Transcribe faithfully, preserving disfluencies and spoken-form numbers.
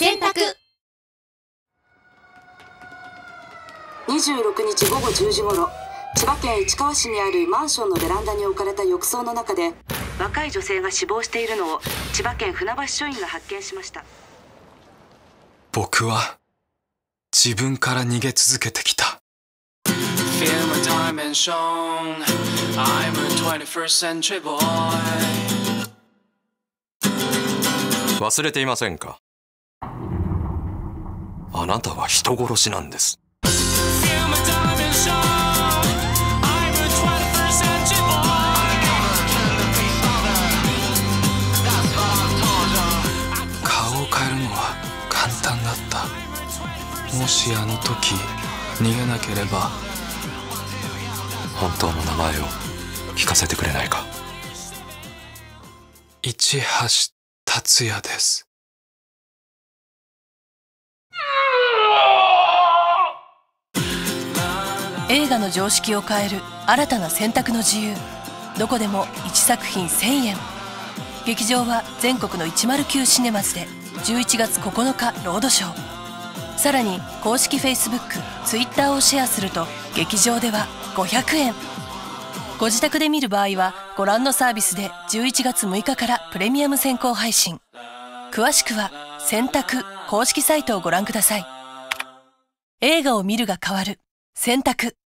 選択。 にじゅうろくにちごごじゅうじ頃、千葉県市川市にあるマンションのベランダに置かれた浴槽の中で若い女性が死亡しているのを千葉県船橋署員が発見しました。 僕は自分から逃げ続けてきた。忘れていませんか？あなたは人殺しなんです。顔を変えるのは簡単だった。もしあの時逃げなければ。本当の名前を聞かせてくれないか？市橋達也です。 映画の常識を変える新たな選択の自由。どこでもいちさく品せんえん。劇場は全国のいちまるきゅうシネマズでじゅういちがつここのかロードショー。さらに公式 フェイスブック、ツイッター をシェアすると劇場ではごひゃくえん。ご自宅で見る場合はご覧のサービスでじゅういちがつむいかからプレミアム先行配信。詳しくは選択公式サイトをご覧ください。映画を見るが変わる選択。